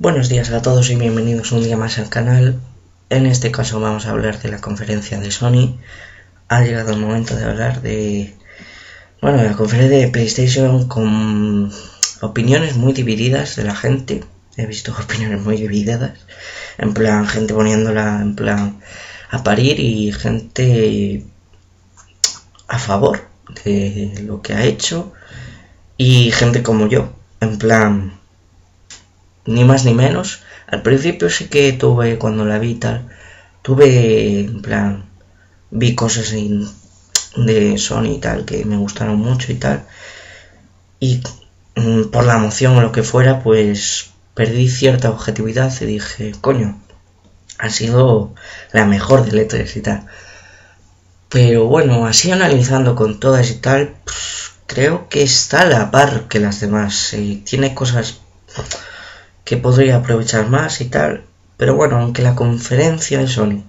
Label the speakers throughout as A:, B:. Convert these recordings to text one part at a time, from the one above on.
A: Buenos días a todos y bienvenidos un día más al canal. En este caso vamos a hablar de la conferencia de Sony. Ha llegado el momento de hablar de la conferencia de PlayStation con opiniones muy divididas de la gente. He visto opiniones muy divididas, en plan gente poniéndola en plan a parir y gente a favor de lo que ha hecho y gente como yo, en plan ni más ni menos. Al principio sí que cuando la vi y tal, en plan, vi cosas de Sony y tal que me gustaron mucho y tal, y por la emoción o lo que fuera, pues perdí cierta objetividad y dije, coño, ha sido la mejor de E3 y tal. Pero bueno, así analizando con todas y tal, creo que está a la par que las demás. Tiene cosas que podría aprovechar más y tal, pero bueno, aunque la conferencia de Sony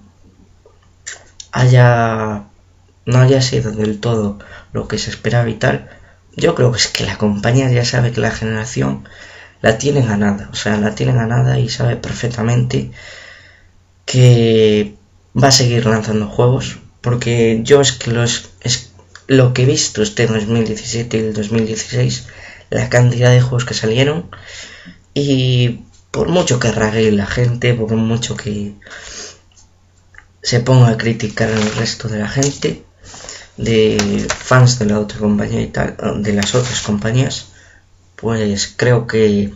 A: no haya sido del todo lo que se esperaba y tal, yo creo que es que la compañía ya sabe que la generación la tiene ganada, y sabe perfectamente que va a seguir lanzando juegos, porque yo es lo que he visto este 2017 y el 2016, la cantidad de juegos que salieron. Y por mucho que rague la gente, por mucho que se ponga a criticar al resto de la gente, de fans de la otra compañía y tal, de las otras compañías, pues creo que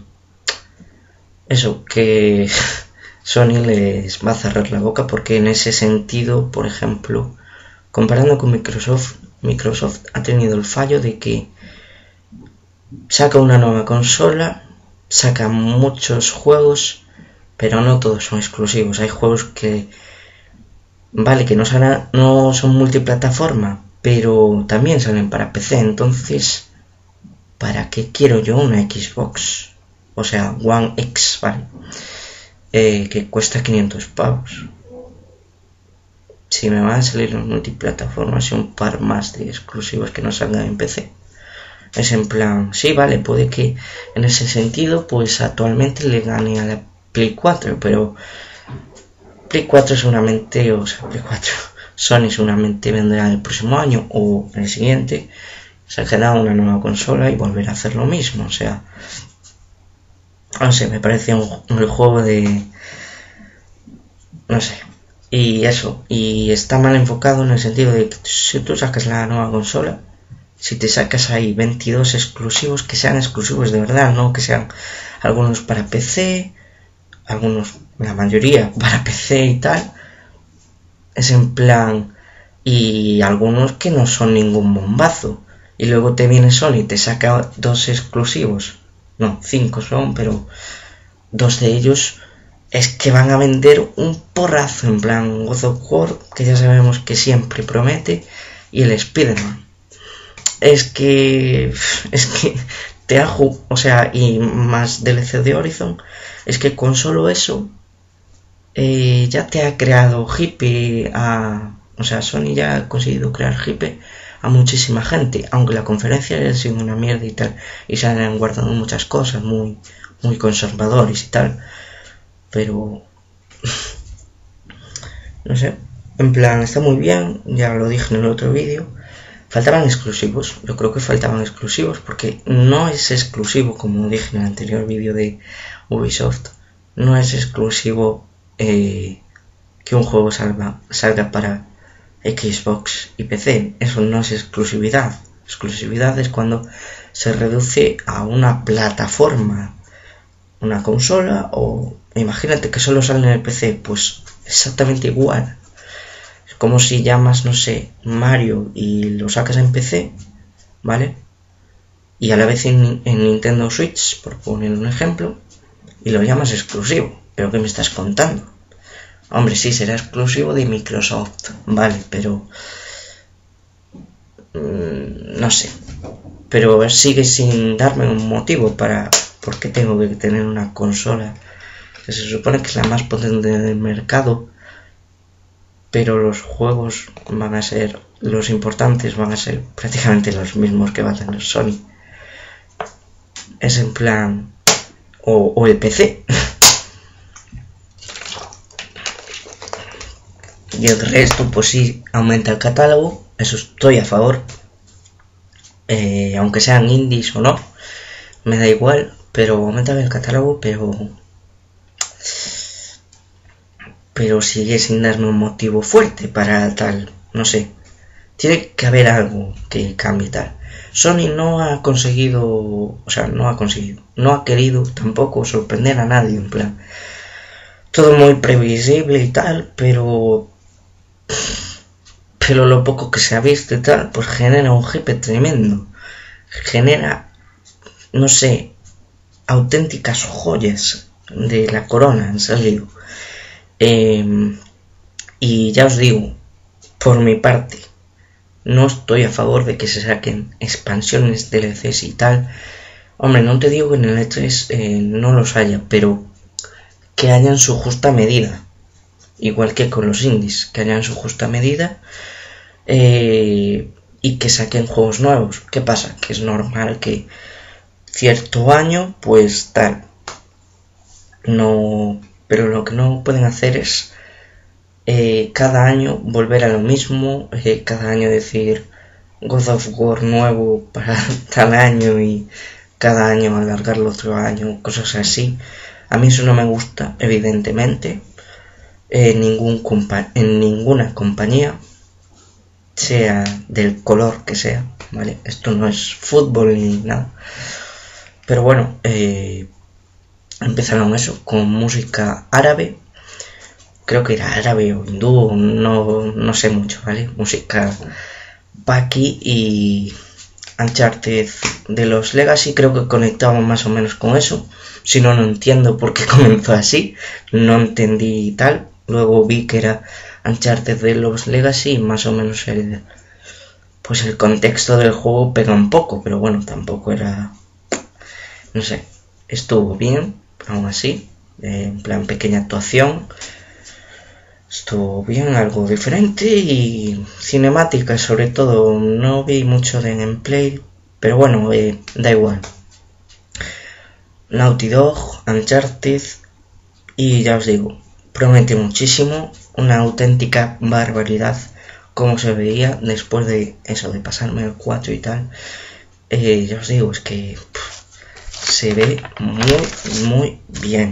A: Sony les va a cerrar la boca, porque en ese sentido, por ejemplo, comparando con Microsoft ha tenido el fallo de que saca una nueva consola, saca muchos juegos, pero no todos son exclusivos. Hay juegos que no son multiplataforma, pero también salen para PC. Entonces, ¿para qué quiero yo una Xbox? O sea, One X, ¿vale? Que cuesta 500 pavos. Si me van a salir los multiplataformas y un par más de exclusivos que no salgan en PC. Es en plan, sí, vale, puede que en ese sentido pues actualmente le gane a la Play 4, pero Sony seguramente vendrá el próximo año o el siguiente, sacará una nueva consola y volverá a hacer lo mismo. O sea, no sé, me parece un juego de, no sé, y eso, y está mal enfocado en el sentido de que si tú sacas la nueva consola, si te sacas ahí 22 exclusivos, que sean exclusivos de verdad, no que sean algunos para PC, la mayoría para PC y tal, es en plan, y algunos que no son ningún bombazo, y luego te viene Sony y te saca 2 exclusivos, no, 5 son, pero 2 de ellos es que van a vender un porrazo, en plan God of War, que ya sabemos que siempre promete, y el Spider-Man. Es que y más DLC de Horizon, es que con solo eso ya te ha creado hype Sony ya ha conseguido crear hype a muchísima gente, aunque la conferencia haya sido una mierda y tal, y se han guardado muchas cosas muy, muy conservadores y tal, pero no sé, en plan está muy bien, ya lo dije en el otro vídeo. Faltaban exclusivos, yo creo que faltaban exclusivos, porque no es exclusivo, como dije en el anterior vídeo de Ubisoft, no es exclusivo que un juego salga para Xbox y PC. Eso no es exclusividad. Exclusividad es cuando se reduce a una plataforma, una consola, o imagínate que solo sale en el PC, pues exactamente igual. Como si llamas, no sé, Mario y lo sacas en PC, ¿vale? Y a la vez en Nintendo Switch, por poner un ejemplo, y lo llamas exclusivo. ¿Pero qué me estás contando? Hombre, sí, será exclusivo de Microsoft, ¿vale? Pero no sé. Pero sigue sin darme un motivo por qué tengo que tener una consola que se supone que es la más potente del mercado, pero los juegos los importantes van a ser prácticamente los mismos que va a tener Sony. Es en plan, o el PC, Y el resto, pues sí, aumenta el catálogo, eso estoy a favor. Aunque sean indies o no, me da igual, pero aumenta el catálogo, pero sigue sin darme un motivo fuerte para tal, no sé. Tiene que haber algo que cambie tal. Sony no ha querido tampoco sorprender a nadie, en plan. Todo muy previsible y tal, pero lo poco que se ha visto y tal, pues genera un hype tremendo. Genera, no sé, auténticas joyas de la corona han salido. Y ya os digo, por mi parte, no estoy a favor de que se saquen expansiones, DLCs y tal. Hombre, no te digo que en el E3 no los haya, pero que hayan su justa medida. Igual que con los indies, que hayan su justa medida y que saquen juegos nuevos. ¿Qué pasa? Que es normal que cierto año, pues tal. No, pero lo que no pueden hacer es cada año volver a lo mismo, cada año decir God of War nuevo para tal año y cada año alargarlo otro año, cosas así. A mí eso no me gusta, evidentemente, en ninguna compañía, sea del color que sea, ¿vale? Esto no es fútbol ni nada. Pero bueno, empezaron eso con música árabe. Creo que era árabe o hindú, no sé mucho, ¿vale? Música Baki y Uncharted de los Legacy, creo que conectamos más o menos con eso. Si no, no entiendo por qué comenzó así, no entendí tal. Luego vi que era Uncharted de los Legacy y más o menos el contexto del juego pega un poco, pero bueno, tampoco era, no sé, estuvo bien, aún así, en plan pequeña actuación. Estuvo bien, algo diferente y cinemática sobre todo. No vi mucho de gameplay, pero bueno, da igual. Naughty Dog, Uncharted y ya os digo, promete muchísimo, una auténtica barbaridad como se veía después de eso, de pasarme el 4 y tal. Ya os digo, es que se ve muy bien.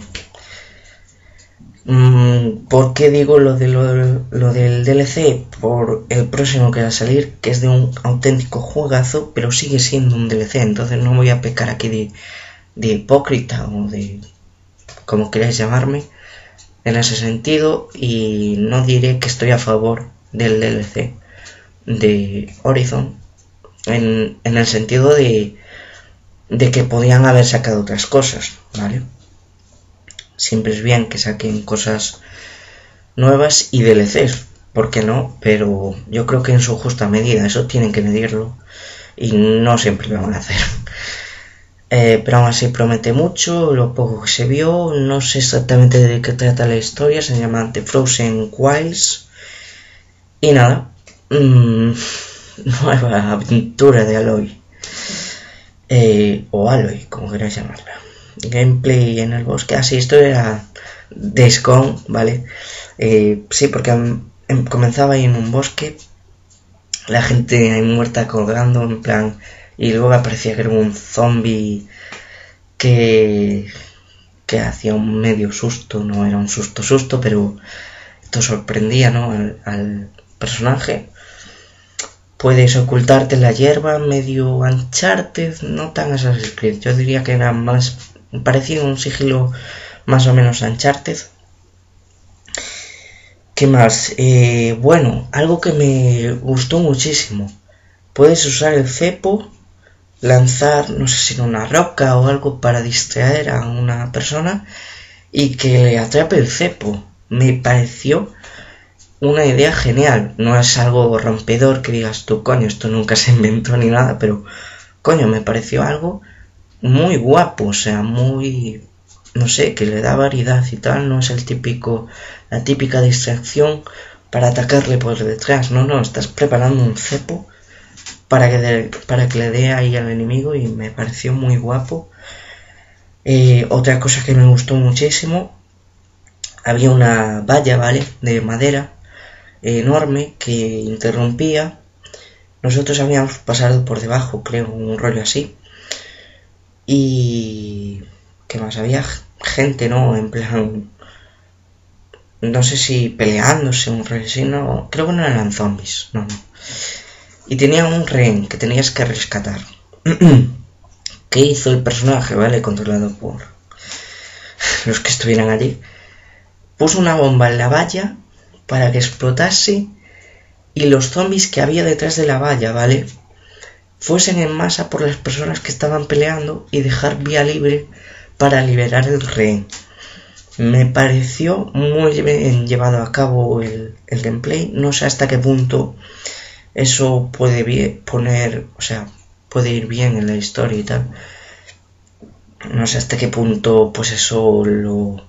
A: ¿Por qué digo lo del DLC? Por el próximo que va a salir, que es de un auténtico juegazo, pero sigue siendo un DLC, entonces no voy a pecar aquí de hipócrita o de como queráis llamarme en ese sentido, y no diré que estoy a favor del DLC de Horizon en el sentido de que podían haber sacado otras cosas, ¿vale? Siempre es bien que saquen cosas nuevas y DLCs, ¿por qué no? Pero yo creo que en su justa medida, eso tienen que medirlo y no siempre lo van a hacer. Pero aún así promete mucho, lo poco que se vio, no sé exactamente de qué trata la historia, se llama The Frozen Wilds y nada, nueva aventura de Aloy, o Aloy, como queráis llamarla. Gameplay en el bosque, así esto era Days Gone, ¿vale? Sí, porque comenzaba ahí en un bosque, la gente ahí muerta colgando, en plan, y luego aparecía que era un zombie que hacía un medio susto, no era un susto, pero esto sorprendía, ¿no? al personaje. Puedes ocultarte en la hierba, medio Uncharted, no tan Assassin's Creed, yo diría que era más parecido a un sigilo más o menos Uncharted. ¿Qué más? Bueno, algo que me gustó muchísimo, puedes usar el cepo, lanzar, no sé si en una roca o algo para distraer a una persona y que le atrape el cepo. Me pareció una idea genial, no es algo rompedor que digas tú, coño, esto nunca se inventó ni nada, pero coño, me pareció algo muy guapo, o sea, muy, no sé, que le da variedad y tal, no es la típica distracción para atacarle por detrás, no, estás preparando un cepo para que le dé ahí al enemigo y me pareció muy guapo. Otra cosa que me gustó muchísimo, había una valla, ¿vale?, de madera enorme que interrumpía. Nosotros habíamos pasado por debajo, creo, un rollo así. Y... ¿qué más? Había gente, ¿no? En plan... no sé si peleándose, un rollo así, no... creo que no eran zombies, no. Y tenían un rehén que tenías que rescatar. ¿Qué hizo el personaje, vale? Controlado por los que estuvieran allí. Puso una bomba en la valla para que explotase y los zombies que había detrás de la valla, ¿vale? Fuesen en masa por las personas que estaban peleando y dejar vía libre para liberar el rehén. Me pareció muy bien llevado a cabo el gameplay. No sé hasta qué punto eso puede puede ir bien en la historia y tal. No sé hasta qué punto pues eso lo...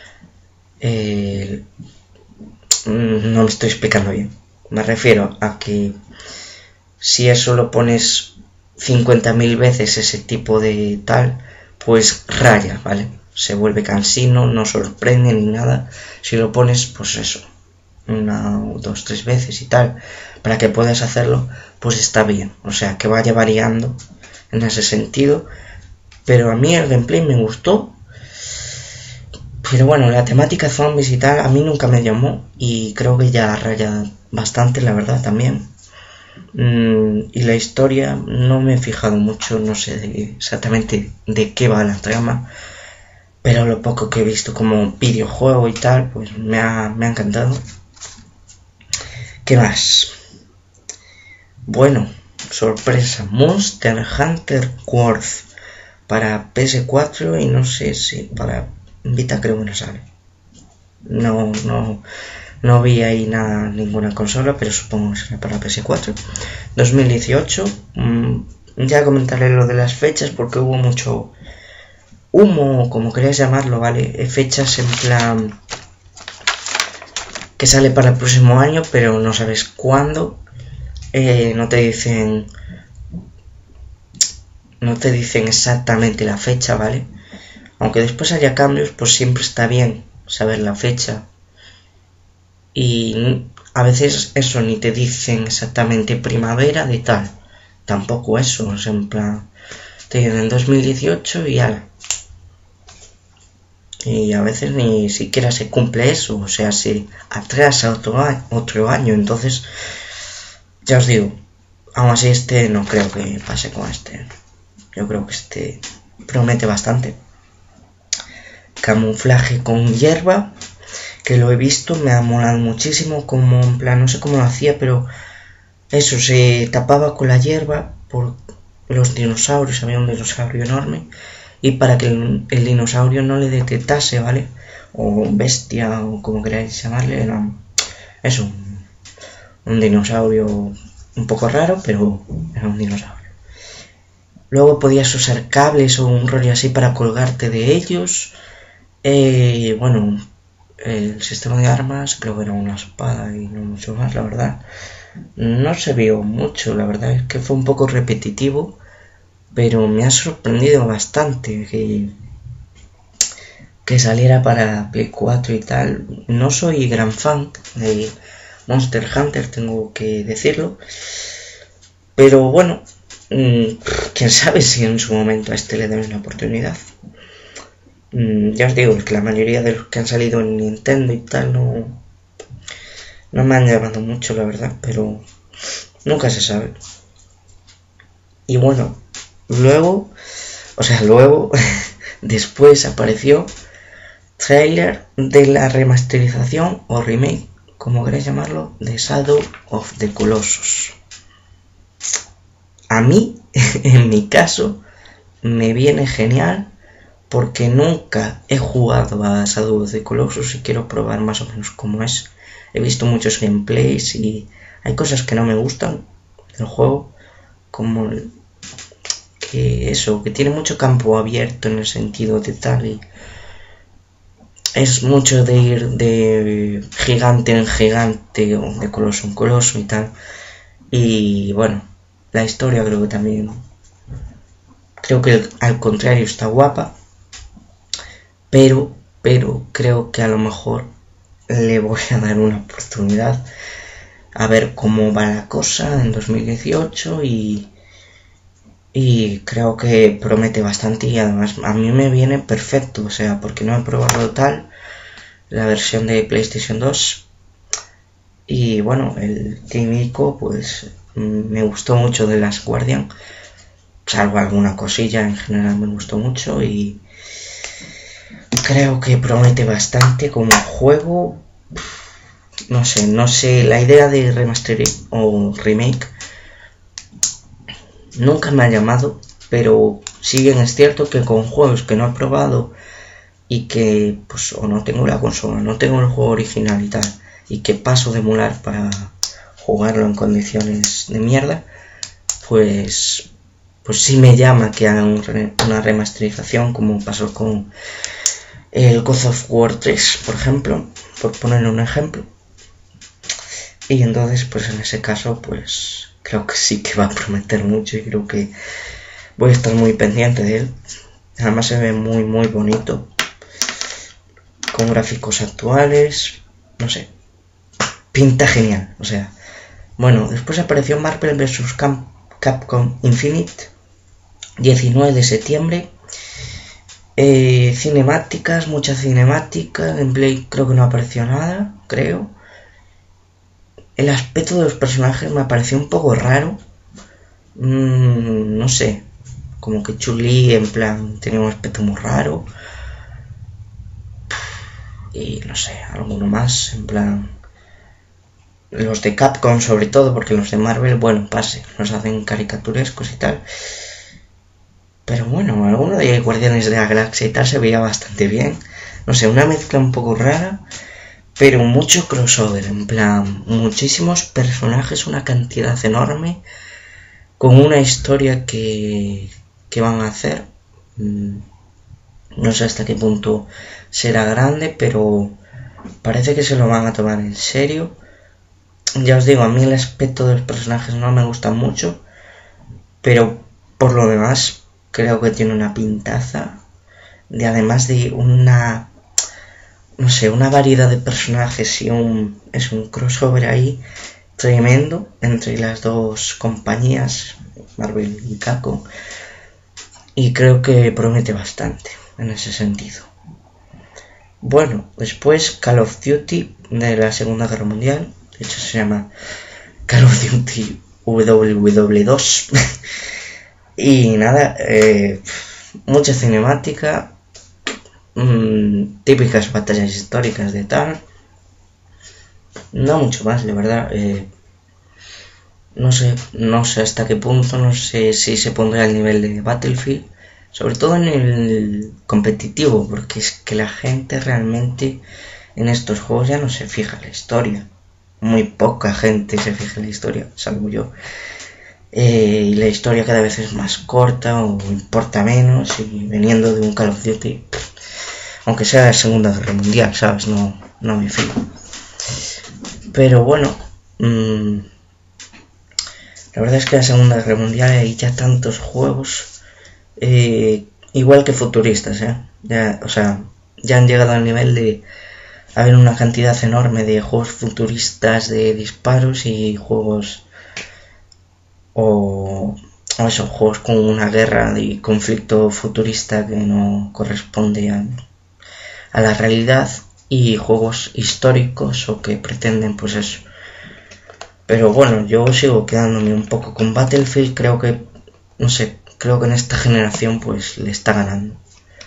A: no me estoy explicando bien. Me refiero a que si eso lo pones 50.000 veces ese tipo de tal, pues raya, ¿vale? Se vuelve cansino, no sorprende ni nada. Si lo pones, pues eso, 1, 2, 3 veces y tal, para que puedas hacerlo, pues está bien. O sea, que vaya variando en ese sentido. Pero a mí el gameplay me gustó. Pero bueno, la temática zombies y tal a mí nunca me llamó. Y creo que ya raya bastante, la verdad, también. Y la historia no me he fijado mucho, no sé exactamente de qué va la trama. Pero lo poco que he visto como videojuego y tal, pues me ha encantado. ¿Qué más? Bueno, sorpresa, Monster Hunter World para PS4 y no sé si para Vita creo que no sale. No vi ahí ninguna consola, pero supongo que será para PS4. 2018, ya comentaré lo de las fechas porque hubo mucho humo, como queráis llamarlo, ¿vale? Fechas en plan que sale para el próximo año, pero no sabes cuándo. No te dicen exactamente la fecha, ¿vale? Aunque después haya cambios, pues siempre está bien saber la fecha. Y a veces eso ni te dicen exactamente primavera de tal. Tampoco eso, es en plan, te dicen en 2018 y ala. Y a veces ni siquiera se cumple eso, o sea, se atrasa otro año. Entonces, ya os digo, aún así no creo que pase con este. Yo creo que promete bastante. Camuflaje con hierba, que lo he visto, me ha molado muchísimo, como en plan, no sé cómo lo hacía, pero eso, se tapaba con la hierba por los dinosaurios, había un dinosaurio enorme, y para que el dinosaurio no le detectase, ¿vale? O bestia, o como queráis llamarle, era eso, un dinosaurio un poco raro, pero era un dinosaurio. Luego podías usar cables o un rollo así para colgarte de ellos. Bueno, el sistema de armas creo que era una espada y no mucho más, la verdad. No se vio mucho, la verdad es que fue un poco repetitivo, pero me ha sorprendido bastante que saliera para Play 4 y tal. No soy gran fan de Monster Hunter, tengo que decirlo, pero bueno, quién sabe si en su momento a le den una oportunidad. Ya os digo, que la mayoría de los que han salido en Nintendo y tal no me han llamado mucho, la verdad, pero nunca se sabe. Y bueno, luego después apareció trailer de la remasterización o remake, como queráis llamarlo, de Shadow of the Colossus. A mí, en mi caso, me viene genial porque nunca he jugado a Shadow of the Colossus y quiero probar más o menos cómo es. He visto muchos gameplays y hay cosas que no me gustan del juego, como que tiene mucho campo abierto en el sentido de tal, y es mucho de ir de gigante en gigante o de coloso en coloso y tal. Y bueno, la historia creo que al contrario está guapa, pero creo que a lo mejor le voy a dar una oportunidad. a ver cómo va la cosa en 2018 y creo que promete bastante y además a mí me viene perfecto, o sea, porque no he probado tal la versión de PlayStation 2 y bueno, el Team Ico pues me gustó mucho de Last Guardian, salvo alguna cosilla, en general me gustó mucho y creo que promete bastante como juego. No sé, la idea de remaster o remake nunca me ha llamado, pero si bien es cierto que con juegos que no he probado y que pues o no tengo la consola, no tengo el juego original y tal, y que paso de emular para jugarlo en condiciones de mierda, pues sí me llama que hagan una remasterización como pasó con el God of War 3, por ejemplo, por ponerle un ejemplo. Y entonces pues en ese caso pues creo que sí que va a prometer mucho y creo que voy a estar muy pendiente de él. Además se ve muy muy bonito, con gráficos actuales, no sé, pinta genial, o sea. Bueno, después apareció Marvel vs. Capcom Infinite, 19 de septiembre. Cinemáticas, mucha cinemática, gameplay creo que no apareció nada, creo. El aspecto de los personajes me pareció un poco raro. No sé, como que Chun-Li en plan tenía un aspecto muy raro. Y no sé, alguno más, en plan los de Capcom sobre todo, porque los de Marvel, bueno, pase, nos hacen caricaturescos y tal. Pero bueno, alguno de Guardianes de la Galaxia y tal se veía bastante bien. No sé, una mezcla un poco rara, pero mucho crossover, en plan, muchísimos personajes, una cantidad enorme, con una historia que van a hacer. No sé hasta qué punto será grande, pero parece que se lo van a tomar en serio. Ya os digo, a mí el aspecto de los personajes no me gusta mucho, pero por lo demás creo que tiene una pintaza, de además de una, no sé, una variedad de personajes y es un crossover ahí tremendo entre las dos compañías, Marvel y Capcom, y creo que promete bastante en ese sentido. Bueno, después Call of Duty de la Segunda Guerra Mundial, de hecho se llama Call of Duty WW2 y nada, mucha cinemática, típicas batallas históricas de tal, no mucho más, la verdad. No sé hasta qué punto, no sé si se pondrá al nivel de Battlefield, sobre todo en el competitivo, porque es que la gente realmente en estos juegos ya no se fija en la historia. Muy poca gente se fija en la historia, salvo yo. Y la historia cada vez es más corta o importa menos, y veniendo de un Call of Duty, aunque sea la Segunda Guerra Mundial, ¿sabes? No me fijo. Pero bueno, la verdad es que la Segunda Guerra Mundial hay ya tantos juegos, igual que futuristas, ya han llegado al nivel de haber una cantidad enorme de juegos futuristas de disparos y juegos o esos juegos con una guerra y conflicto futurista que no corresponde a la realidad, y juegos históricos o que pretenden pues eso. Pero bueno, yo sigo quedándome un poco con Battlefield, creo que en esta generación pues le está ganando.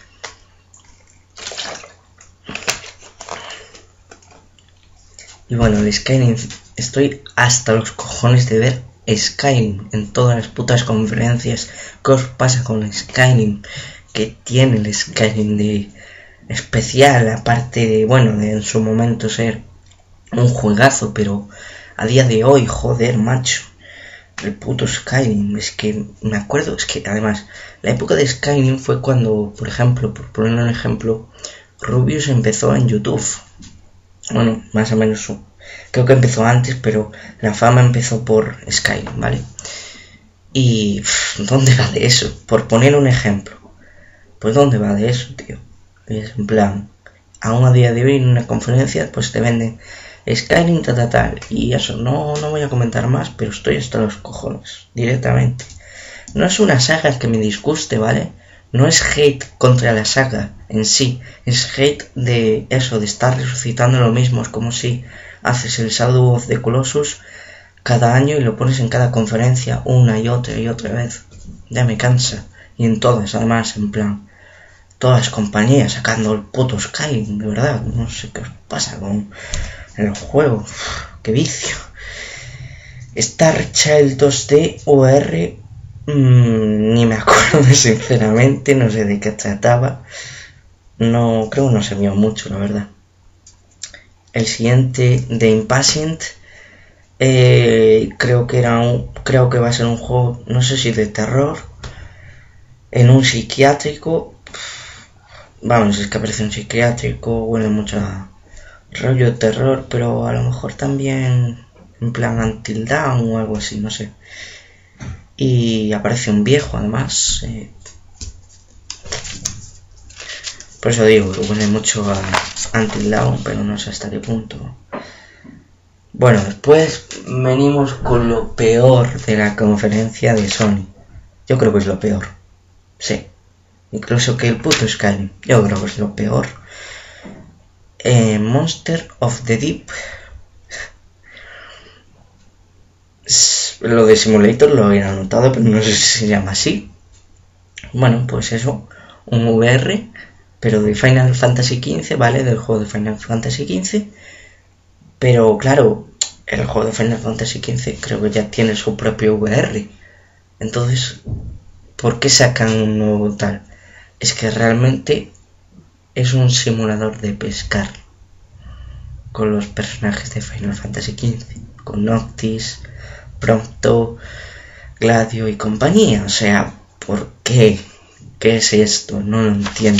A: Y bueno, el Skyrim, estoy hasta los cojones de ver Skyrim en todas las putas conferencias. ¿Qué os pasa con Skyrim? ¿Qué tiene el Skyrim de especial? Aparte de, bueno, de en su momento ser un juegazo, pero a día de hoy, joder, macho, el puto Skyrim, es que me acuerdo, es que además, la época de Skyrim fue cuando, por ejemplo, por poner un ejemplo, Rubius empezó en YouTube. Bueno, más o menos, creo que empezó antes, pero la fama empezó por Skyrim, ¿vale? Y ¿dónde va de eso? Por poner un ejemplo, pues ¿dónde va de eso, tío? Es en plan, aún a día de hoy en una conferencia pues te venden Skyrim tal, y eso, no voy a comentar más, pero estoy hasta los cojones, directamente. No es una saga que me disguste, ¿vale? No es hate contra la saga en sí, es hate de eso, de estar resucitando lo mismo. Es como si haces el Shadow of the Colossus cada año y lo pones en cada conferencia una y otra vez. Ya me cansa. Y en todas, además, en plan, todas las compañías sacando el puto Skyrim, de verdad. No sé qué os pasa con el juego. Qué vicio. Star Child 2D VR, ni me acuerdo sinceramente, no sé de qué trataba. No, creo que no se vio mucho, la verdad. El siguiente, The Impatient, creo que va a ser un juego, no sé si de terror, en un psiquiátrico. Vamos, es que aparece un psiquiátrico, huele mucho a rollo de terror, pero a lo mejor también en plan Until Dawn o algo así, no sé. Y aparece un viejo, además. Por eso digo que huele mucho a Until Dawn, pero no sé hasta qué punto. Bueno, después venimos con lo peor de la conferencia de Sony. Yo creo que es lo peor. Sí. Incluso que el puto Skyrim. Yo creo que es lo peor. Monster of the Deep. Lo de Simulator lo había anotado, pero no sé si se llama así. Bueno, pues eso. Un VR, pero de Final Fantasy XV, ¿vale? Del juego de Final Fantasy XV. Pero claro, el juego de Final Fantasy XV creo que ya tiene su propio VR. Entonces, ¿por qué sacan un nuevo tal? Es que realmente es un simulador de pescar con los personajes de Final Fantasy XV, con Noctis, Prompto, Gladio y compañía. O sea, ¿por qué? ¿Qué es esto? No lo entiendo.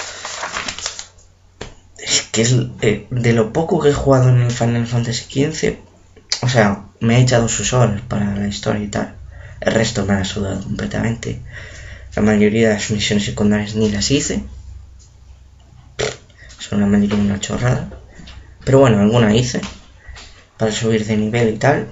A: Es que es de lo poco que he jugado en el Final Fantasy XV, o sea, me he echado sus horas para la historia y tal. El resto me ha sudado completamente. La mayoría de las misiones secundarias ni las hice. Son la mayoría una chorrada. Pero bueno, alguna hice para subir de nivel y tal.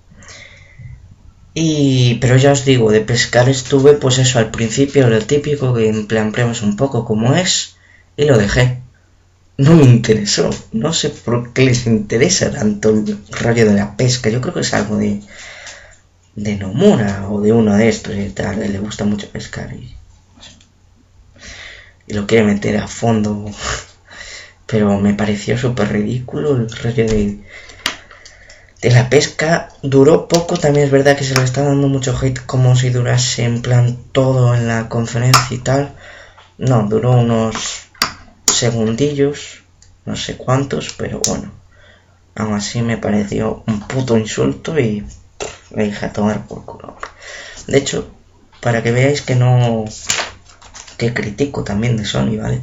A: Pero ya os digo, de pescar estuve pues eso al principio, lo típico, que en plan pruebas un poco como es, y lo dejé. No me interesó, no sé por qué les interesa tanto el rollo de la pesca. Yo creo que es algo de Nomura o de uno de estos y tal, le gusta mucho pescar y lo quiere meter a fondo. Pero me pareció súper ridículo el rollo de la pesca. Duró poco, también es verdad que se le está dando mucho hate como si durase en plan todo en la conferencia y tal. No, duró unos segundillos, no sé cuántos, pero bueno, aún así me pareció un puto insulto y me dije a tomar por culo. De hecho, para que veáis que critico también de Sony, ¿vale?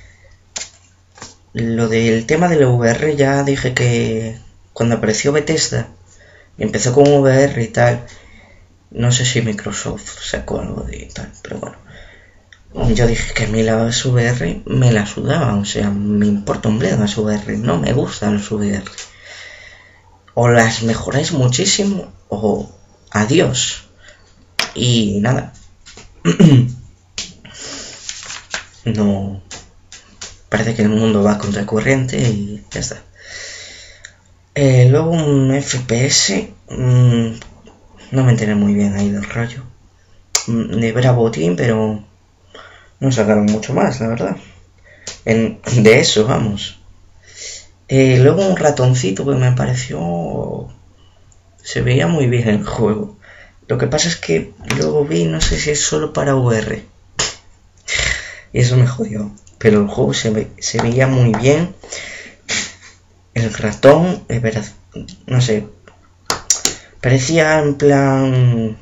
A: Lo del tema del VR ya dije que cuando apareció Bethesda y empezó con VR y tal, no sé si Microsoft sacó algo de tal, pero bueno, yo dije que a mí las VR me la sudaban, o sea, me importa un bledo las VR, no me gustan las VR. O las mejoráis muchísimo o adiós. Y nada. No. Parece que el mundo va contra corriente y ya está. Luego un FPS. No me enteré muy bien ahí del rollo. De Bravo Team, pero no sacaron mucho más, la verdad. De eso, vamos. Luego un ratoncito que me pareció... Se veía muy bien el juego. Lo que pasa es que luego vi, no sé si es solo para VR. Y eso me jodió. Pero el juego se veía muy bien. El ratón, no sé. Parecía en plan...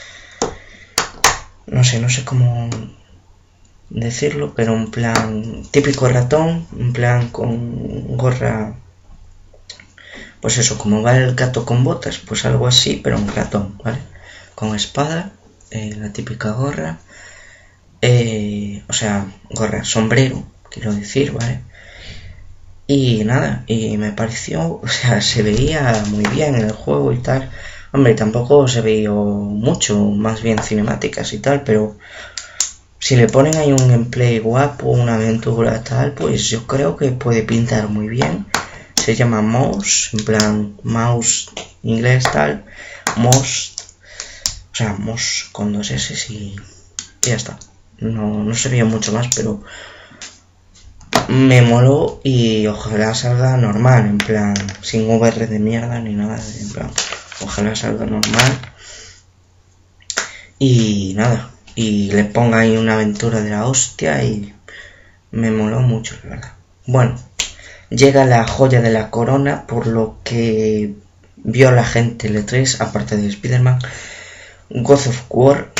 A: No sé cómo decirlo, pero en plan típico ratón, en plan con gorra, pues eso, como va el gato con botas, pues algo así, pero un ratón, ¿vale? Con espada, la típica gorra, o sea, gorra, sombrero, quiero decir, ¿vale? Y nada, y me pareció, o sea, se veía muy bien en el juego y tal. Hombre, tampoco se veía mucho, más bien cinemáticas y tal, pero si le ponen ahí un gameplay guapo, una aventura tal, pues yo creo que puede pintar muy bien. Se llama Mouse, en plan mouse inglés tal, Mouse, o sea, Mouse con 2 S y ya está. No se veía mucho más, pero me moló y ojalá salga normal, en plan, sin VR de mierda ni nada, en plan, ojalá salga normal. Y nada, y le ponga ahí una aventura de la hostia y me moló mucho, la verdad. Bueno, llega la joya de la corona, por lo que vio la gente el E3, aparte de Spider-Man, God of War,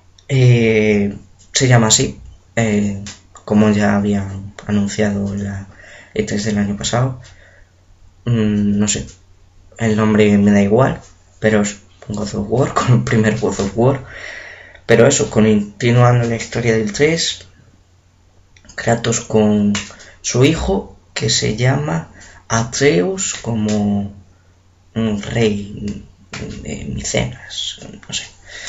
A: se llama así, como ya habían anunciado en la E3 del año pasado. No sé, el nombre me da igual, pero es God of War, con el primer God of War. Pero eso, continuando la historia del 3, Kratos con su hijo, que se llama Atreus, como un rey de Micenas, no sé.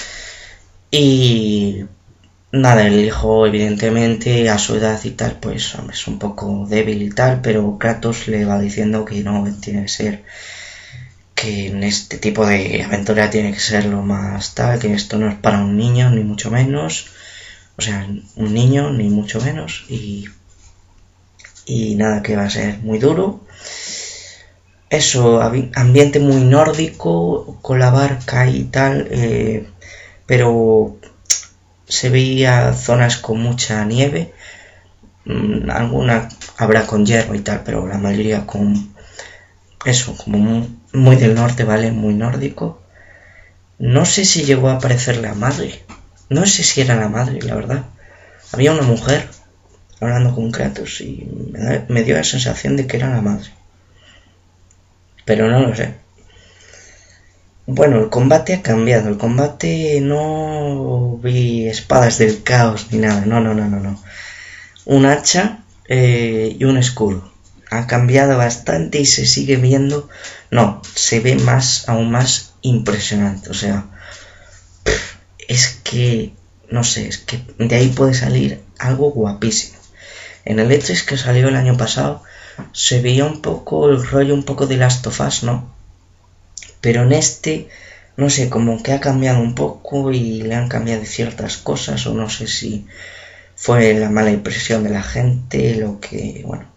A: Y nada, el hijo evidentemente a su edad y tal, pues hombre, es un poco débil y tal, pero Kratos le va diciendo que no, tiene que ser, que en este tipo de aventura tiene que ser lo más tal, que esto no es para un niño ni mucho menos, o sea, un niño ni mucho menos, y nada, que va a ser muy duro. Eso, ambiente muy nórdico con la barca y tal, pero se veía zonas con mucha nieve, alguna habrá con hierro y tal, pero la mayoría con eso, como muy del norte, ¿vale? Muy nórdico. No sé si llegó a aparecer la madre, no sé si era la madre, la verdad. Había una mujer hablando con Kratos y me dio la sensación de que era la madre, pero no lo sé. Bueno, el combate ha cambiado. El combate no vi espadas del caos ni nada. No. Un hacha y un escudo. Ha cambiado bastante y se sigue viendo. No, se ve más, aún más impresionante. O sea, es que, no sé, es que de ahí puede salir algo guapísimo. En el E3 que salió el año pasado se veía un poco el rollo un poco de Last of Us, ¿no? Pero en este, no sé, como que ha cambiado un poco y le han cambiado ciertas cosas, o no sé si fue la mala impresión de la gente, lo que, bueno,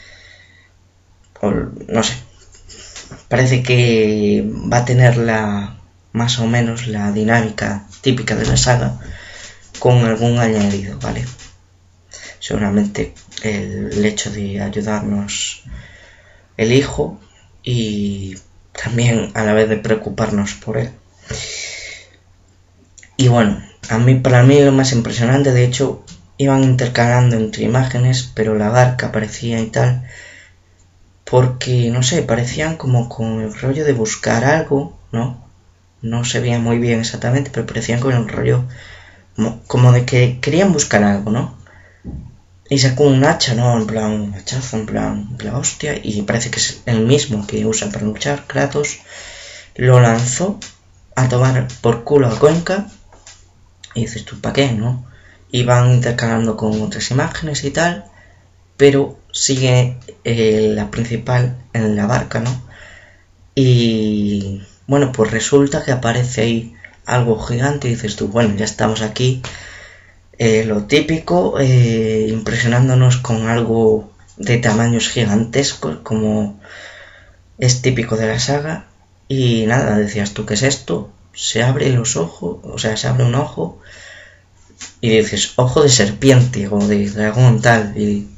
A: o, no sé. Parece que va a tener más o menos la dinámica típica de la saga, con algún añadido, ¿vale? Seguramente el hecho de ayudarnos el hijo y también a la vez de preocuparnos por él. Y bueno, para mí lo más impresionante, de hecho, iban intercalando entre imágenes, pero la barca aparecía y tal, porque, no sé, parecían como con el rollo de buscar algo, ¿no? No se veía muy bien exactamente, pero parecían con el rollo como de que querían buscar algo, ¿no? Y sacó un hacha, ¿no? En plan, un hachazo, en plan, la hostia. Y parece que es el mismo que usa para luchar, Kratos. Lo lanzó a tomar por culo a Cuenca. Y dices tú, ¿para qué, no? Y van intercalando con otras imágenes y tal. Pero sigue la principal en la barca, ¿no? Y bueno, pues resulta que aparece ahí algo gigante. Y dices tú, bueno, ya estamos aquí. Lo típico, impresionándonos con algo de tamaños gigantescos, como es típico de la saga. Y nada, decías tú, ¿qué es esto? Se abre los ojos, o sea, se abre un ojo y dices, ojo de serpiente o de dragón tal. Y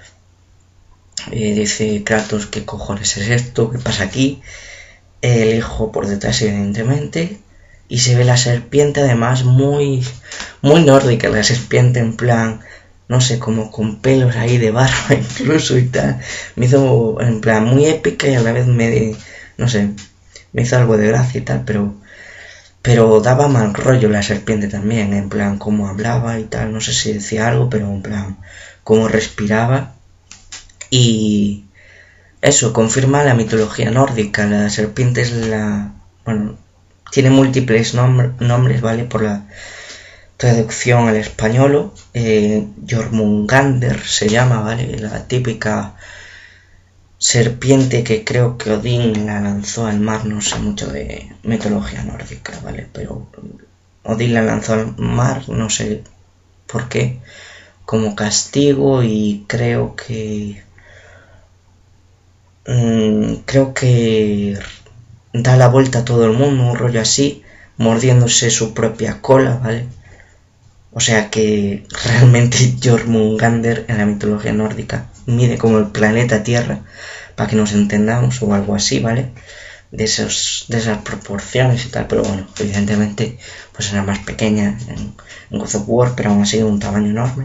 A: dice Kratos, ¿qué cojones es esto? ¿Qué pasa aquí? El hijo por detrás, evidentemente. Y se ve la serpiente además muy nórdica, la serpiente en plan, no sé, como con pelos ahí de barba incluso y tal. Me hizo en plan muy épica y a la vez no sé, me hizo algo de gracia y tal, pero daba mal rollo la serpiente también, en plan cómo hablaba y tal, no sé si decía algo, pero en plan cómo respiraba. Y eso confirma la mitología nórdica. La serpiente es la... bueno, tiene múltiples nombres, ¿vale? Por la traducción al español. Jormungandr se llama, ¿vale? La típica serpiente que creo que Odín la lanzó al mar. No sé mucho de mitología nórdica, ¿vale? Pero Odín la lanzó al mar, no sé por qué, como castigo, y creo que da la vuelta a todo el mundo, un rollo así, mordiéndose su propia cola, ¿vale? O sea que realmente Jormungandr en la mitología nórdica mide como el planeta Tierra, para que nos entendamos, o algo así, ¿vale? De esas proporciones y tal, pero bueno, evidentemente pues era más pequeña en God of War, pero aún así de un tamaño enorme.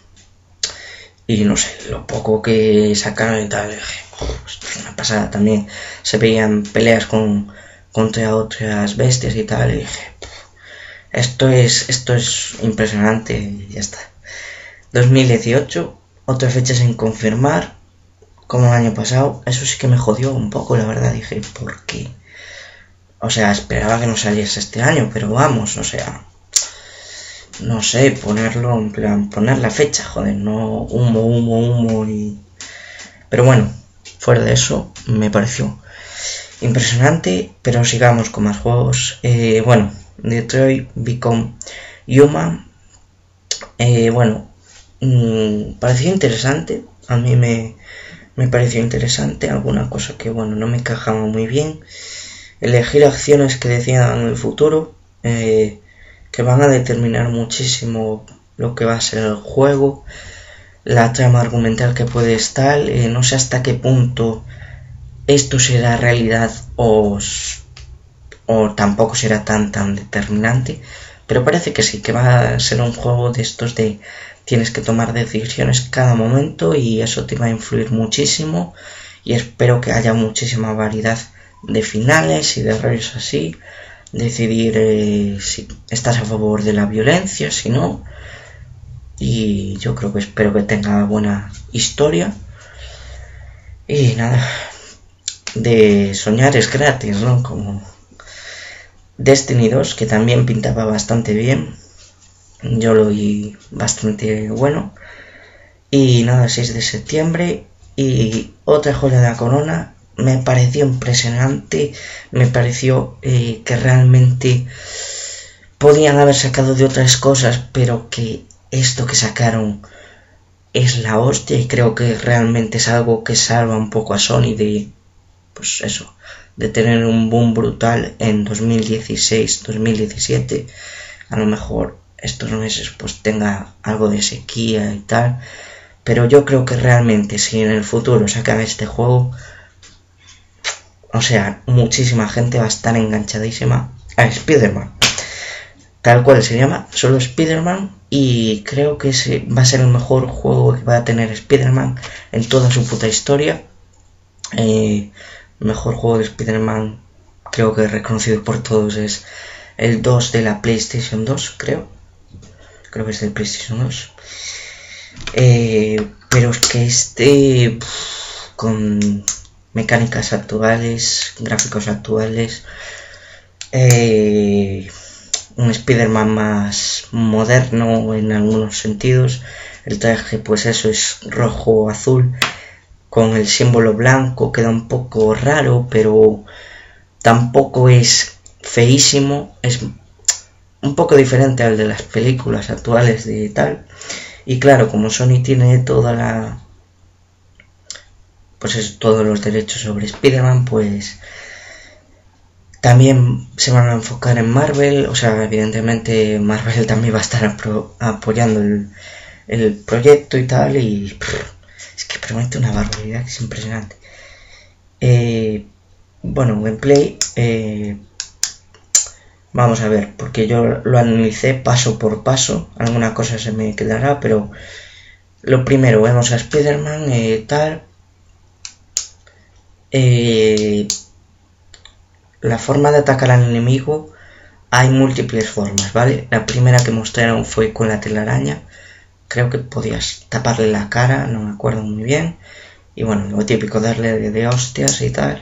A: Y no sé, lo poco que sacaron y tal, esto es una pasada. También se veían peleas contra otras bestias y tal, y dije, esto es impresionante, y ya está. 2018, otra fecha sin confirmar, como el año pasado. Eso sí que me jodió un poco, la verdad. Dije, ¿por qué? O sea, esperaba que no saliese este año, pero vamos, o sea, no sé, ponerlo en plan, poner la fecha, joder, no humo y... Pero bueno, fuera de eso, me pareció impresionante. Pero sigamos con más juegos. Bueno, Detroit Become Human. Pareció interesante. A mí me pareció interesante. Alguna cosa que, bueno, no me encajaba muy bien. Elegir acciones que decían en el futuro, que van a determinar muchísimo lo que va a ser el juego, la trama argumental que puede estar. No sé hasta qué punto esto será realidad o tampoco será tan determinante, pero parece que sí, que va a ser un juego de estos de tienes que tomar decisiones cada momento, y eso te va a influir muchísimo, y espero que haya muchísima variedad de finales y de rollos así. Decidir si estás a favor de la violencia, si no, y yo espero que tenga buena historia. Y nada, de soñar es gratis, ¿no? Como Destiny 2, que también pintaba bastante bien, yo lo vi bastante bueno. Y nada, 6 de septiembre, y otra joya de la corona. Me pareció impresionante, me pareció que realmente podían haber sacado de otras cosas, pero que esto que sacaron es la hostia, y creo que realmente es algo que salva un poco a Sony de, pues eso, de tener un boom brutal en 2016-2017. A lo mejor estos meses pues tenga algo de sequía y tal, pero yo creo que realmente si en el futuro sacan este juego, o sea, muchísima gente va a estar enganchadísima a Spider-Man. Tal cual se llama, solo Spider-Man, y creo que ese va a ser el mejor juego que va a tener Spider-Man en toda su puta historia. El mejor juego de Spider-Man, creo que reconocido por todos, es el 2 de la PlayStation 2, creo que es del PlayStation 2. Pero es que con mecánicas actuales, gráficos actuales, un Spider-Man más moderno en algunos sentidos. El traje, pues eso, es rojo azul con el símbolo blanco, queda un poco raro, pero tampoco es feísimo, es un poco diferente al de las películas actuales de tal. Y claro, como Sony tiene todos los derechos sobre Spider-Man, pues también se van a enfocar en Marvel. O sea, evidentemente Marvel también va a estar apoyando el proyecto y tal, y es que promete una barbaridad, que es impresionante. Bueno, gameplay, vamos a ver, porque yo lo analicé paso por paso, alguna cosa se me quedará, pero lo primero, vemos a Spider-Man, la forma de atacar al enemigo, hay múltiples formas, ¿vale? La primera que mostraron fue con la telaraña, creo que podías taparle la cara, no me acuerdo muy bien, Y bueno, lo típico, darle de hostias y tal.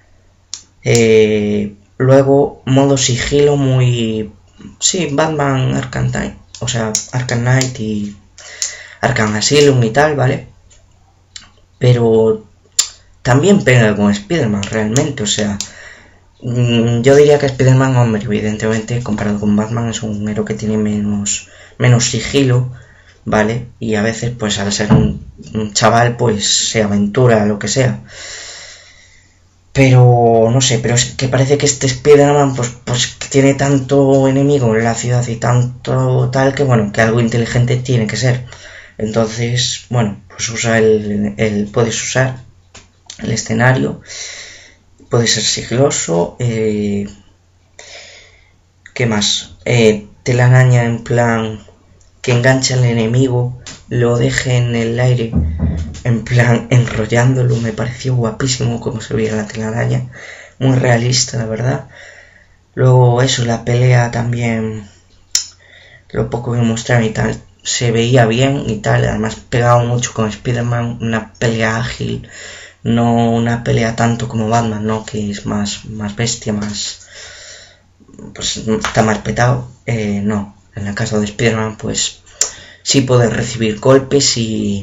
A: Luego, modo sigilo muy... Sí, Batman Arkham Knight, o sea, Arkham Knight y Arkham Asylum y tal, ¿vale? Pero también pega con Spider-Man realmente, o sea... Yo diría que Spider-Man, hombre, evidentemente, comparado con Batman, es un héroe que tiene menos sigilo, ¿vale? Y a veces, pues al ser un chaval, pues se aventura, lo que sea. Pero, no sé, pero es que parece que este Spider-Man, pues tiene tanto enemigo en la ciudad y tanto tal, que bueno, que algo inteligente tiene que ser. Entonces, bueno, pues usa puedes usar el escenario. Puede ser sigiloso. ¿Qué más? Telaraña en plan que engancha al enemigo, lo deje en el aire, en plan enrollándolo. Me pareció guapísimo como se veía la telaraña. Muy realista, la verdad. Luego eso, la pelea también, lo poco que mostraron y tal, se veía bien y tal. Además pegaba mucho con Spider-Man, una pelea ágil. No una pelea tanto como Batman, ¿no? Que es más bestia, más... Pues está más petado. No, en el caso de Spider-Man, pues sí puedes recibir golpes y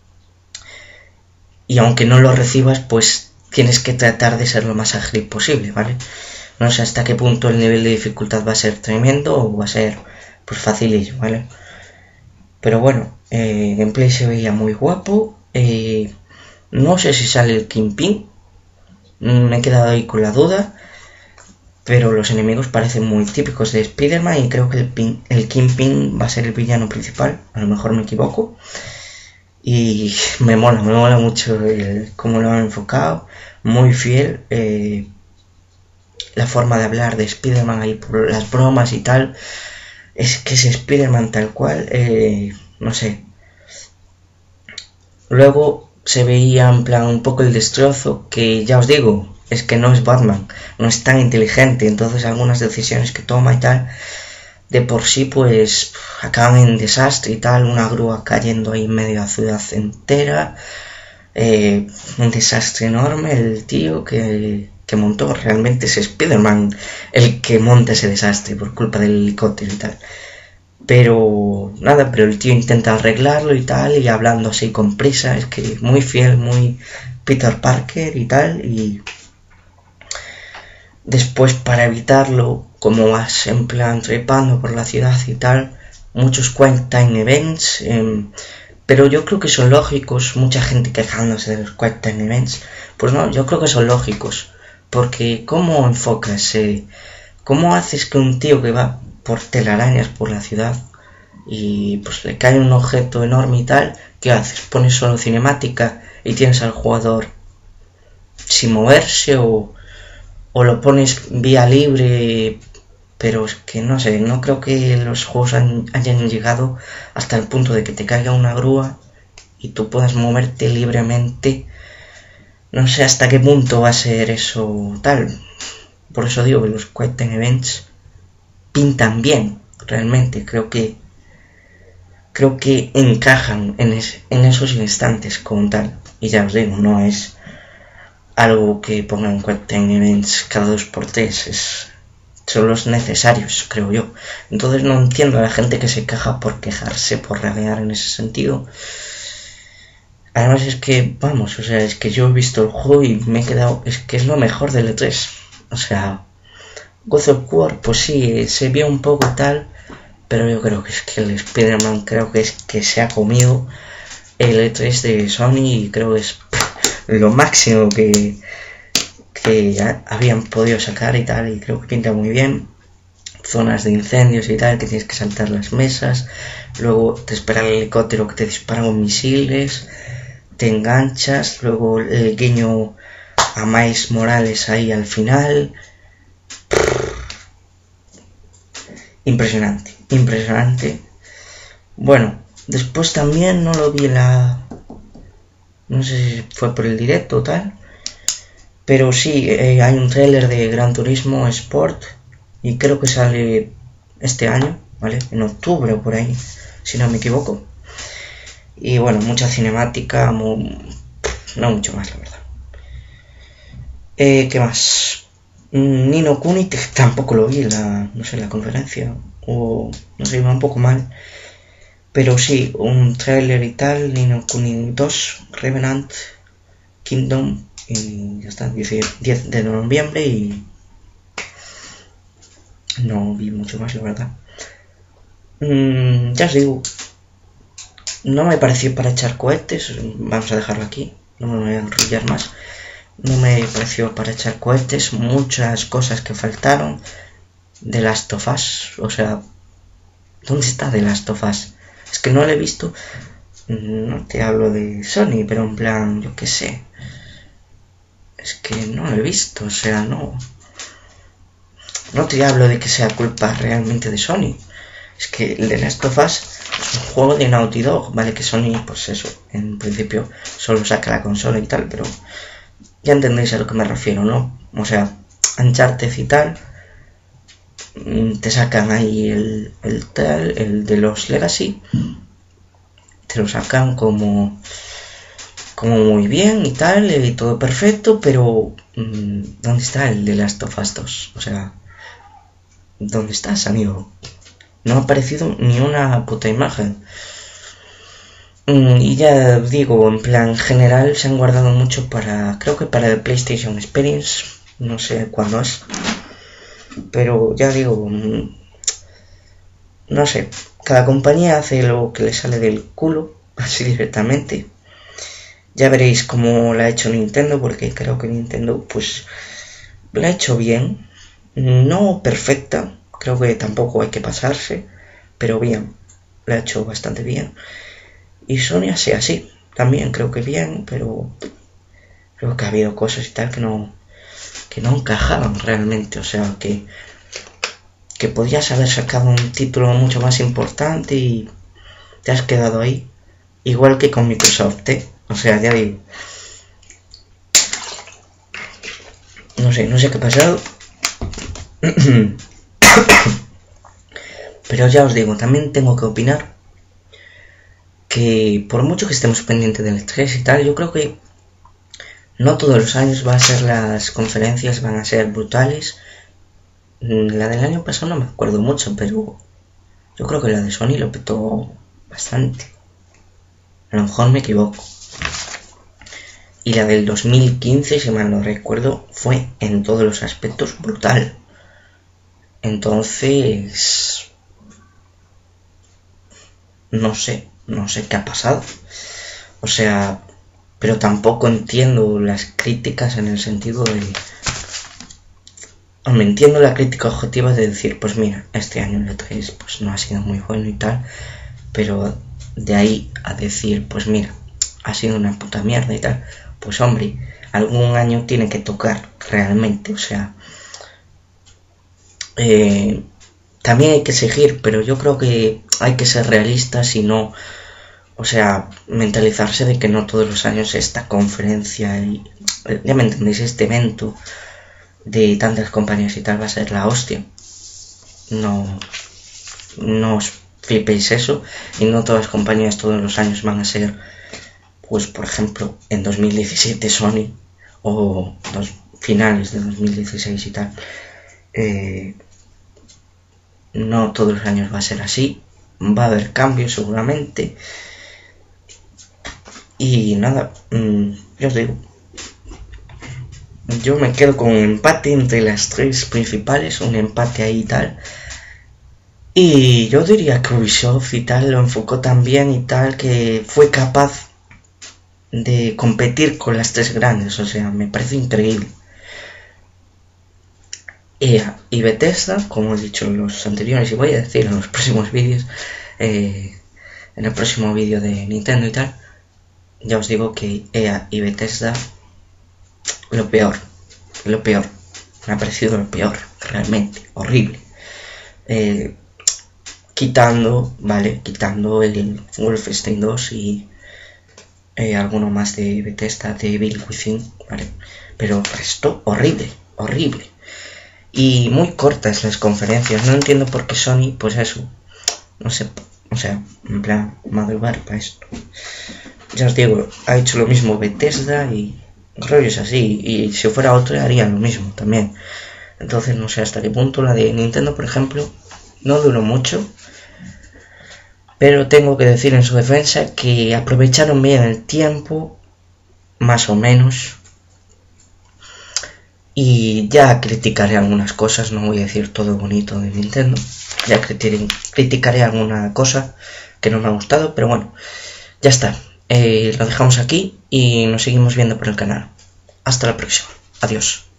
A: aunque no los recibas, pues tienes que tratar de ser lo más ágil posible, ¿vale? No sé hasta qué punto el nivel de dificultad va a ser tremendo o va a ser pues facilillo, ¿vale? Pero bueno, gameplay se veía muy guapo. No sé si sale el Kingpin, me he quedado ahí con la duda, pero los enemigos parecen muy típicos de Spider-Man y creo que el Kingpin va a ser el villano principal, a lo mejor me equivoco. Y me mola mucho cómo lo han enfocado, muy fiel, la forma de hablar de Spider-Man ahí por las bromas y tal, es que es Spider-Man tal cual, no sé. Luego se veía en plan un poco el destrozo, que ya os digo, es que no es Batman, no es tan inteligente, entonces algunas decisiones que toma y tal, de por sí pues acaban en desastre y tal, una grúa cayendo ahí en medio de la ciudad entera, un desastre enorme, el tío que montó, realmente es Spider-Man el que monta ese desastre por culpa del helicóptero y tal. Pero nada, pero el tío intenta arreglarlo y tal, y hablando así con prisa, es que muy fiel, muy Peter Parker y tal, y después para evitarlo, como vas en plan trepando por la ciudad y tal, muchos Quick Time Events, pero yo creo que son lógicos, mucha gente quejándose de los Quick Time Events, pues no, yo creo que son lógicos, porque ¿cómo enfocas? ¿Cómo haces que un tío que va por telarañas por la ciudad y pues le cae un objeto enorme y tal, ¿qué haces? ¿Pones solo cinemática y tienes al jugador sin moverse o lo pones vía libre? Pero es que no sé, no creo que los juegos hayan llegado hasta el punto de que te caiga una grúa y tú puedas moverte libremente. No sé hasta qué punto va a ser eso tal. Por eso digo que los Quick Time Events pintan bien, realmente. Creo que encajan en esos instantes como tal. Y ya os digo, no es algo que pongan Quick Time Events cada 2x3. Son los necesarios, creo yo. Entonces no entiendo a la gente que se queja por quejarse, por raguear en ese sentido. Además es que, vamos, o sea, es que yo he visto el juego y me he quedado... Es que es lo mejor del E3. O sea, God of War, pues sí, se vio un poco y tal, pero yo creo que es que el Spider-Man creo que es que se ha comido el E3 de Sony y creo que es lo máximo que ya habían podido sacar y tal, y creo que pinta muy bien. Zonas de incendios y tal, que tienes que saltar las mesas, luego te espera el helicóptero que te dispara con misiles, te enganchas, luego el guiño a Miles Morales ahí al final. Impresionante. Bueno, después también no lo vi no sé si fue por el directo o tal, pero sí, hay un tráiler de Gran Turismo Sport y creo que sale este año, ¿vale? En octubre o por ahí, si no me equivoco. Y bueno, mucha cinemática, no mucho más, la verdad. ¿Qué más? Ni no Kuni tampoco lo vi no sé, la conferencia, o no sé, iba un poco mal. Pero sí, un tráiler y tal, Ni no Kuni 2, Revenant, Kingdom, y ya está, 10 de noviembre, y no vi mucho más, la verdad. Ya os digo, no me pareció para echar cohetes, vamos a dejarlo aquí, no me voy a enrollar más. No me pareció para echar cohetes, muchas cosas que faltaron. The Last of Us, o sea, ¿dónde está The Last of Us? Es que no lo he visto. No te hablo de Sony, pero en plan, yo qué sé. Es que no lo he visto, o sea, no te hablo de que sea culpa realmente de Sony. Es que The Last of Us es un juego de Naughty Dog, vale, que Sony, pues eso, en principio solo saca la consola y tal, pero ya entendéis a lo que me refiero, ¿no? O sea, Uncharted y tal, te sacan ahí el de los Legacy, te lo sacan como muy bien y tal, y todo perfecto, pero ¿dónde está el de Last of Us 2? O sea, ¿dónde estás, amigo? No ha aparecido ni una puta imagen. Y ya digo, en plan general se han guardado mucho creo que para el PlayStation Experience, no sé cuándo es, pero ya digo, no sé, cada compañía hace lo que le sale del culo, así directamente. Ya veréis cómo la ha hecho Nintendo, porque creo que Nintendo pues la ha hecho bien, no perfecta, creo que tampoco hay que pasarse, pero bien, la ha hecho bastante bien. Y Sony hace así, también creo que bien, pero creo que ha habido cosas y tal que no encajaban realmente, o sea, que podías haber sacado un título mucho más importante y te has quedado ahí, igual que con Microsoft, o sea, ya digo, no sé qué ha pasado, pero ya os digo, también tengo que opinar que por mucho que estemos pendientes del estrés y tal, yo creo que no todos los años las conferencias van a ser brutales. La del año pasado no me acuerdo mucho, pero yo creo que la de Sony lo petó bastante. A lo mejor me equivoco. Y la del 2015, si mal no recuerdo, fue en todos los aspectos brutal. Entonces, no sé qué ha pasado. O sea, pero tampoco entiendo las críticas en el sentido de... Me entiendo la crítica objetiva de decir, pues mira, este año el E3 pues no ha sido muy bueno y tal, pero de ahí a decir, pues mira, ha sido una puta mierda y tal, pues hombre, algún año tiene que tocar realmente, o sea... también hay que seguir, pero yo creo que hay que ser realistas y no, o sea, mentalizarse de que no todos los años esta conferencia y, ya me entendéis, este evento de tantas compañías y tal va a ser la hostia. No os flipéis eso, y no todas las compañías todos los años van a ser, pues por ejemplo, en 2017 Sony o finales de 2016 y tal. No todos los años va a ser así, va a haber cambios seguramente, y nada, yo os digo, yo me quedo con un empate entre las tres principales, un empate ahí y tal, y yo diría que Ubisoft y tal lo enfocó tan bien y tal que fue capaz de competir con las tres grandes, o sea, me parece increíble. EA y Bethesda, como he dicho en los anteriores y voy a decir en los próximos vídeos, en el próximo vídeo de Nintendo y tal, ya os digo que EA y Bethesda, lo peor, me ha parecido lo peor, realmente, horrible. Quitando el Wolfenstein 2 y alguno más de Bethesda, de Evil Within, ¿vale? Pero el resto, horrible. Y muy cortas las conferencias, no entiendo por qué Sony, pues eso, no sé, o sea, en plan, madrugar para esto. ya os digo, ha hecho lo mismo Bethesda y rollos así, y si fuera otro haría lo mismo también. Entonces no sé hasta qué punto. La de Nintendo, por ejemplo, no duró mucho, pero tengo que decir en su defensa que aprovecharon bien el tiempo, más o menos, y ya criticaré algunas cosas, no voy a decir todo bonito de Nintendo, ya criticaré alguna cosa que no me ha gustado, pero bueno, ya está. Lo dejamos aquí y nos seguimos viendo por el canal. Hasta la próxima. Adiós.